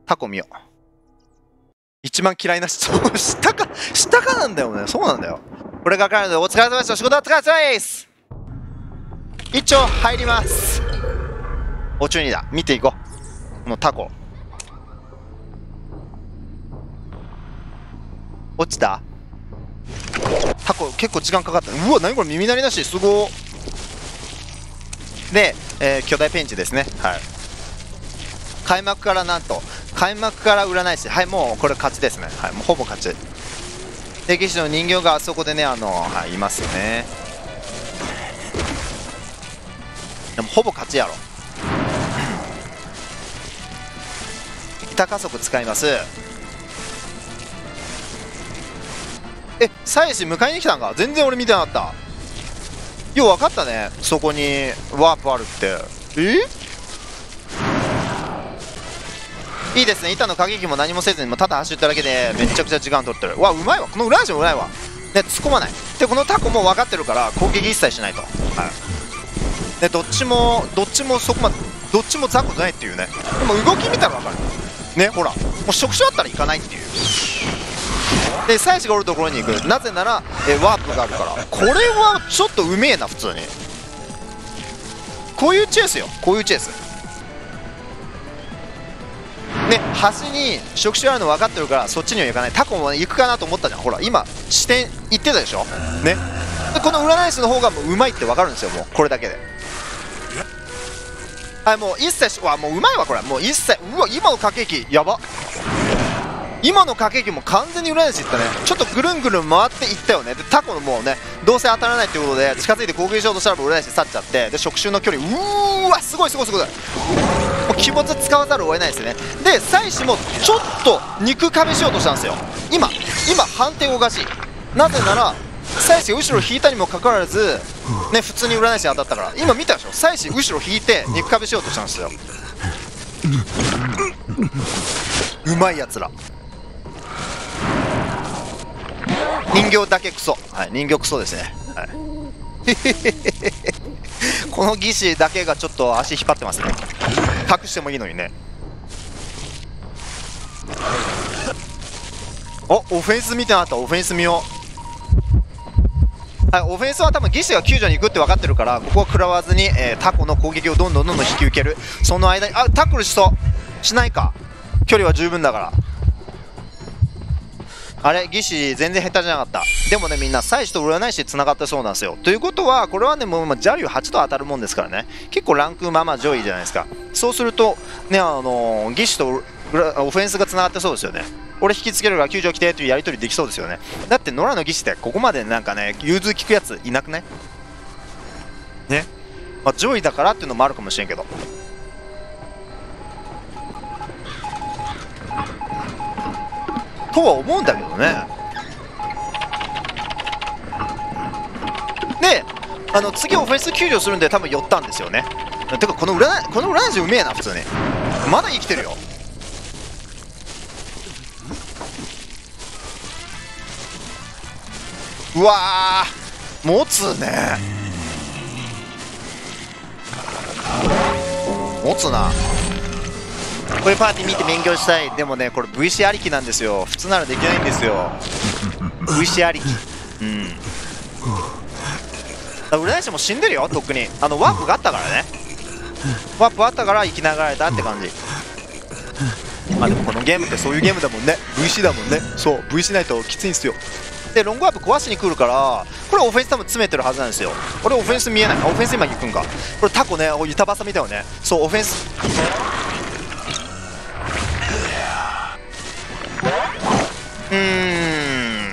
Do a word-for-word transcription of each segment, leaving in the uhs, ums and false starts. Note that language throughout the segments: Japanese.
タコ見よう。一番嫌いな人、下か、下かなんだよね。そうなんだよ。これが彼のお疲れ様でした。仕事お疲れ様です。一応入ります。お中にだ。見ていこう。このタコ。落ちた？タコ結構時間かかった。うわ、何これ耳鳴りなし。すごー。で、えー、巨大ペンチですね。はい。開幕からなんと、開幕から占い師。はい、もうこれ勝ちですね。はい、もうほぼ勝ち。で、騎士の人形があそこでね、あの、はい、いますよね。でもほぼ勝ちやろ。板加速使います。え、妻子迎えに来たんか。全然俺見てなかった。よう分かったね、そこにワープあるって。えいいですね。板の過激も何もせずにもただ走っただけでめちゃくちゃ時間取ってる。うわ、うまいわ。この裏足もうまいわ。で、突っ込まない。で、このタコも分かってるから攻撃一切しないと。はい。で、どっちもどっちもそこまでどっちも雑魚じゃないっていうね。でも動き見たら分かるね。ほら、もう触手あったら行かないっていう。で、妻子がおるところに行く。なぜならえワープがあるから。これはちょっとうめえな。普通にこういうチェイスよ。こういうチェイスね。端に触手あるの分かってるからそっちには行かない。タコも、ね、行くかなと思ったじゃん。ほら今視点行ってたでしょね。でこの占い師の方がもううまいって分かるんですよ。もうこれだけで。はい、もう一切、うわ、もううまいわこれ。もう一切、うわ、今の駆け引きやば。今の駆け引きも完全に占い師いったね。ちょっとぐるんぐるん回っていったよね。でタコのもうね、どうせ当たらないっていうことで近づいて攻撃しようとしたら占い師去っちゃって、で触手の距離、うーわ、すごいすごいすごい。もう鬼没使わざるを得ないですね。で妻子もちょっと肉壁しようとしたんですよ。今今反転おかしい。なぜなら妻子が後ろ引いたにもかかわらずね、普通に占い師当たったから。今見たでしょ。妻子後ろ引いて肉壁しようとしたんですよ。うまいやつら。人形だけクソ。はい、人形クソですね。はい、この義士だけがちょっと足引っ張ってますね。隠してもいいのにね。お、オフェンス見てなかった。オフェンス見よう。はい、オフェンスは多分義士が救助に行くって分かってるから、ここは食らわずに、えー、タコの攻撃をどんどんどんどん引き受ける。その間に、あ、タックルしそうしないか。距離は十分だから。あれ、義士全然下手じゃなかった。でもね、みんな妻子と占い師でつながってそうなんですよ。ということはこれはね、もう邪竜はちと当たるもんですからね。結構ランクまあまあ上位じゃないですか。そうするとね、あのー、義士とオフェンスがつながってそうですよね。俺引きつけるから救助来てというやり取りできそうですよね。だって野良の義士ってここまでなんかね、融通利くやついなくねね。まあ、上位だからっていうのもあるかもしれんけど。とは思うんだけどね。で、あの次オフェンス救助するんで多分寄ったんですよね。てかこの占いこの占い師うめえな。普通にまだ生きてるよ。うわー、持つね。持つな。これパーティー見て勉強したい。でもね、これ ブイシー ありきなんですよ。普通ならできないんですよ。ブイシー ありき。うん。占い師も死んでるよ。とっくにあのワープがあったからね。ワープあったから生きながられたって感じ。まあでもこのゲームってそういうゲームだもんね。 ブイシー だもんね。そう ブイシー ないときついんすよ。でロングワープ壊しに来るから、これオフェンス多分詰めてるはずなんですよ。これオフェンス見えない。あ、オフェンス今行くんか。これタコね、板挟みだよね。そうオフェンス。うーん、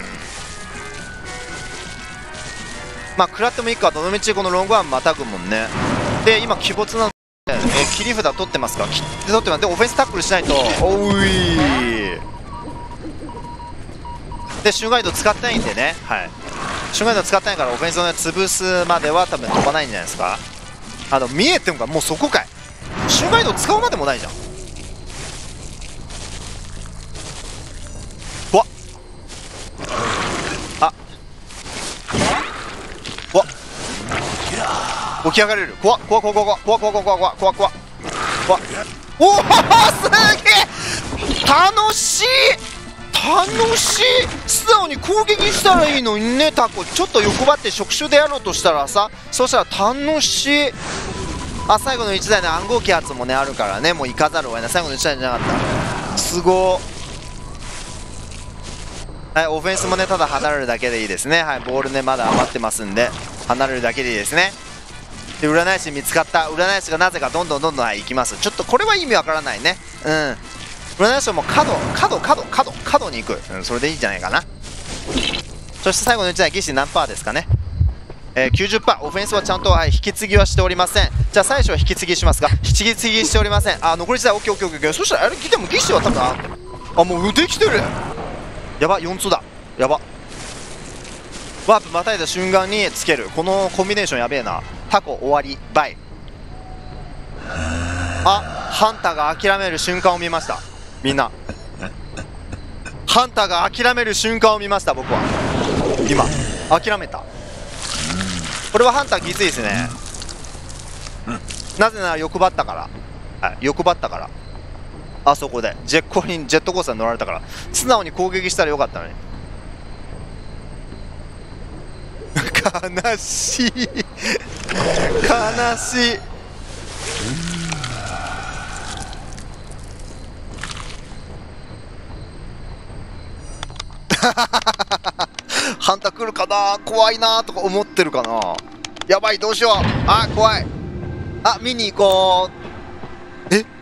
まあ食らってもいいか。どのみちこのロングワンまたぐもんね。で今鬼没なので、えー、切り札取ってますか。切って取ってます。でオフェンスタックルしないと。おいで瞬間移動使ってないんでね。はい、瞬間移動使ってないからオフェンスをね潰すまでは多分飛ばないんじゃないですか。あの見えてもかもうそこかい。瞬間移動使うまでもないじゃん。うわっ、あうわっ、起き上がれる。怖っ怖っ怖っ怖っ怖っ怖っ怖っ怖っ怖っ怖っ怖っ怖っ。おおすげえ楽しい楽しい。素直に攻撃したらいいのにね。タコちょっと横ばって触手でやろうとしたらさ、そしたら楽しい。あ、最後のいちだいの暗号機発もねあるからね、もう行かざるを得ない。最後のいちだいじゃなかった。すごー。はい、オフェンスもねただ離れるだけでいいですね。はい、ボールねまだ余ってますんで離れるだけでいいですね。で占い師見つかった。占い師がなぜかどんどんどんどん、はい、行きます。ちょっとこれは意味わからないね。うん、占い師はもう角角角角角に行く、うん、それでいいんじゃないかな。そして最後のいちだい技師何パーですかね。えー、きゅうじゅっパーセント。オフェンスはちゃんと、はい、引き継ぎはしておりません。じゃあ最初は引き継ぎしますが、引き継ぎしておりません。あ、残りいちだい。オッケーオッケーオッケー。そしたらあれ来ても技師は多分ああもうできてる。やば、よん通だ。やば。ワープまたいだ瞬間につける。このコンビネーションやべえな。タコ終わりバイ。あ、ハンターが諦める瞬間を見ました。みんなハンターが諦める瞬間を見ました。僕は今諦めた。これはハンターきついですね。なぜなら欲張ったから、はい、欲張ったから。あそこでジェッコーにジェットコースターに乗られたから、素直に攻撃したらよかったのに。悲しい悲しい。ハンター来るかな、怖いなとか思ってるかな。やばい、どうしよう。あ、怖い。あ、見に行こう。えうっ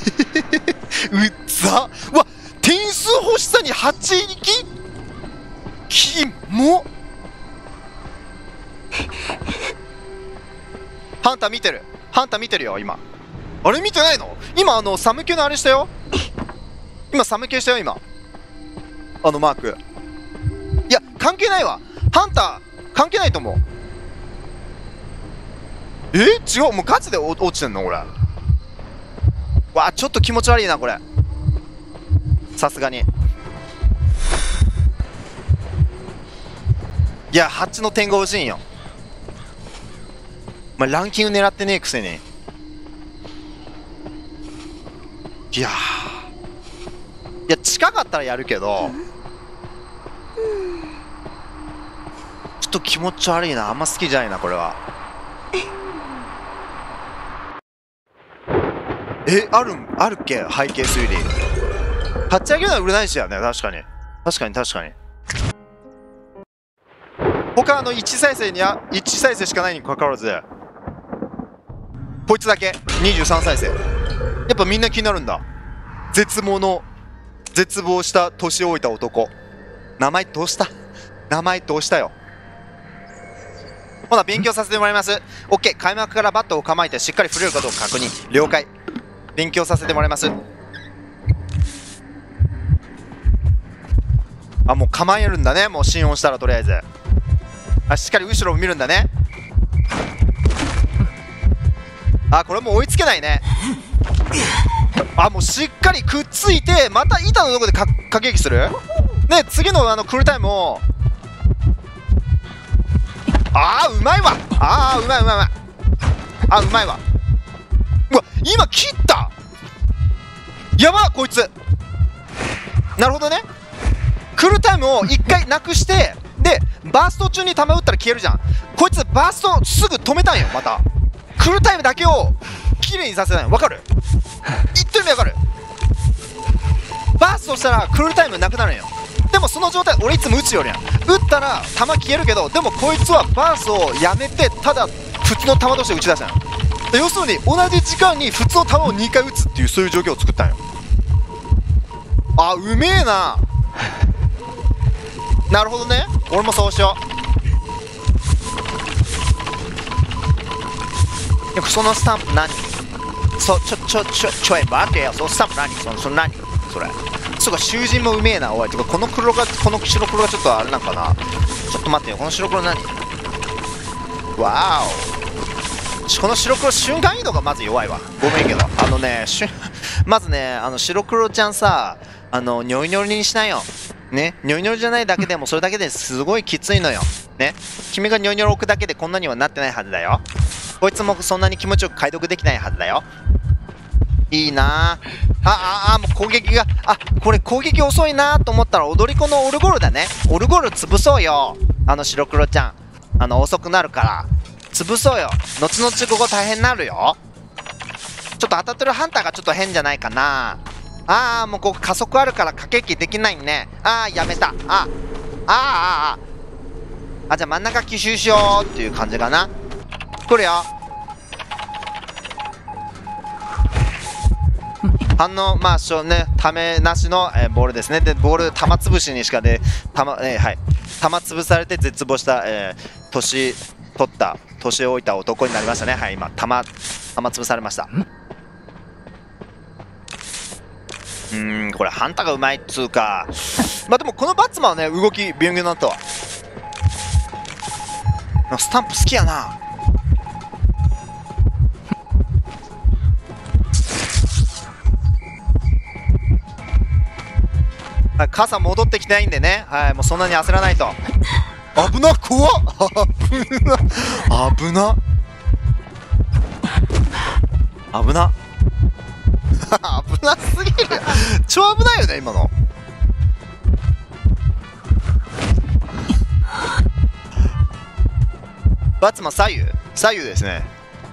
ざ。うわ、点数欲しさにはち撃きも。ハンター見てる。ハンター見てるよ今。あれ見てないの？今あのサム系のあれしたよ。今サム系したよ今。あのマーク。いや関係ないわ。ハンター関係ないと思う。え違う、もうガチで落ちてんのこれ。わあちょっと気持ち悪いなこれ。さすがに。いやハッチの点が欲しいんよ。まあ、ランキング狙ってねえくせに。いやいや近かったらやるけど、ちょっと気持ち悪いな。あんま好きじゃないなこれは。えあるんあるっけ背景推理。立ち上げるのは占い師やね。確かに確かに確かに。他のいち再生にはいち再生しかないにもかかわらずこいつだけにじゅうさん再生。やっぱみんな気になるんだ。絶望の絶望した年老いた男。名前どうした名前どうしたよ。ほな勉強させてもらいます。 OK。 開幕からバットを構えてしっかり振れるかどうか確認。了解。勉強させてもらいます。あもう構えるんだね。もう心音したらとりあえずあしっかり後ろを見るんだね。あこれもう追いつけないね。あもうしっかりくっついてまた板のとこでか駆け引きするね。次のあのクールタイムをあーうまいわ。あーうまいうまいうまい。あうまいわ。うわ今切った。やばこいつ。なるほどね。クールタイムをいっかいなくしてでバースト中に弾撃ったら消えるじゃん。こいつバーストすぐ止めたんよ。またクールタイムだけをきれいにさせない。わかる言ってる意味わかる。バーストしたらクールタイムなくなるんよ。でもその状態俺いつも撃つよりやん。撃ったら弾消えるけどでもこいつはバーストをやめてただ普通の弾として撃ち出したんよ。要するに同じ時間に普通の弾をにかい撃つっていうそういう状況を作ったんよ。あうめえな。なるほどね。俺もそうしよう。そのスタンプ何？そちょちょちょちょえ待てよ。そのスタンプ何？そのその何？それ。そうか囚人もうめえな。おいてかこの黒がこの白黒がちょっとあれなんかな。ちょっと待ってよ。この白黒何？わーお。この白黒瞬間移動がまず弱いわ。ごめんけどあのねしゅまずねあの白黒ちゃんさあのニョイニョリにしないよ。ね、ニョイニョリじゃないだけでもそれだけですごいきついのよ。ね、君がニョイニョリ置くだけでこんなにはなってないはずだよ。こいつもそんなに気持ちよく解読できないはずだよ。 いいな。あああ、もう攻撃が、あ、これ攻撃遅いなと思ったら踊り子のオルゴールだね。オルゴール潰そうよ。あの白黒ちゃん、あの遅くなるから潰そうよ。後々ここ大変になるよ。ちょっと当たってるハンターがちょっと変じゃないかな。ああ、もうここ加速あるから駆け引きできないね。ああ、やめた。ああああああ、じゃあ真ん中奇襲しようっていう感じかな。来るよ。反応、まあ、しょね、ためなしの、えー、ボールですね。で、ボール、玉潰しにしかで、玉、えー、はい。玉潰されて絶望した、えー、年取った、年老いた男になりましたね。はい、今、玉、玉潰されました。うーん、これ、ハンターがうまいっつうか。まあ、でも、このバッツマンはね、動き、ビュンビュンになったわ。スタンプ好きやな。はい、傘戻ってきてないんでね、はい、もうそんなに焦らないと。危な、怖っ、危な、危な、危な危なすぎる。超危ないよね今の。バツマン左右左右ですね。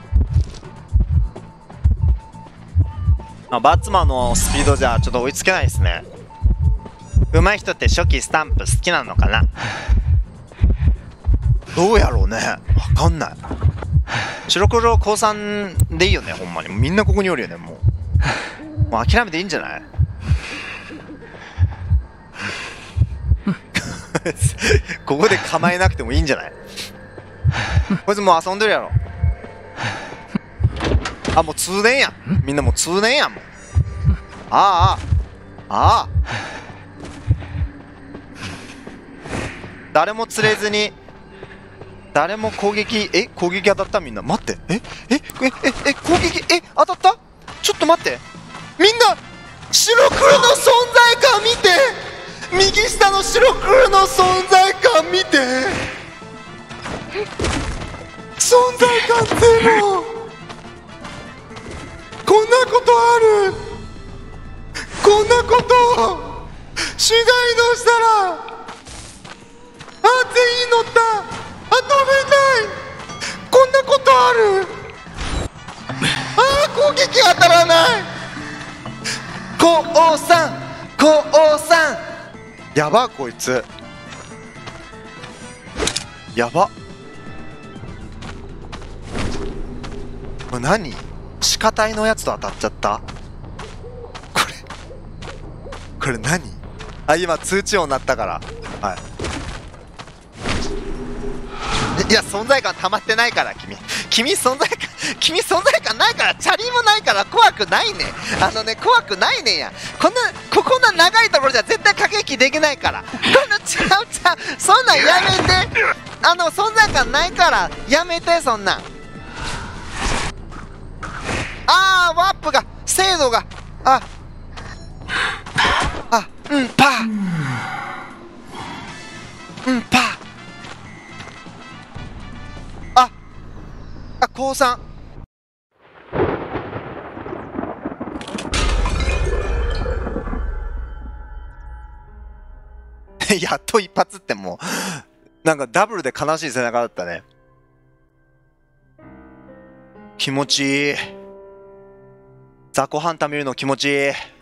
あ、バツマンのスピードじゃちょっと追いつけないですね。上手い人って初期スタンプ好きなのかな。どうやろうね、分かんない。白黒高さんでいいよね、ほんまに。みんなここにおるよね。もうもう諦めていいんじゃない。ここで構えなくてもいいんじゃない。こいつもう遊んでるやろ。あ、もう通年やん。みんなもう通年やん。もうああああ、誰も釣れずに、誰も攻撃、え、攻撃当たった。みんな待って、えええええ攻撃、え、当たった。ちょっと待って、みんな白黒の存在感見て。右下の白黒の存在感見て。存在感ゼロ。こんなことある。こんなこと市街道したら、あ、全員乗った。あ、飛べない。こんなことある。あー、攻撃当たらない。高尾さん、高尾さん、やば、こいつやば。これ何、鹿体のやつと当たっちゃった。これこれ何。あ、今通知音鳴ったから。はい、いや、存在感溜まってないから。君君存在感君存在感ないから。チャリもないから怖くないね。あのね、怖くないねや。こんなここんな長いところじゃ絶対駆け引きできないから。このちゃうちゃう、そんなんやめて。あの存在感ないからやめて、そんなん。あー、ワープが精度が、ああ、うんパーうんパー、ああ、高さん。やっと一発って、もうなんかダブルで悲しい背中だったね。気持ちいい。雑魚ハンター見るの気持ちいい。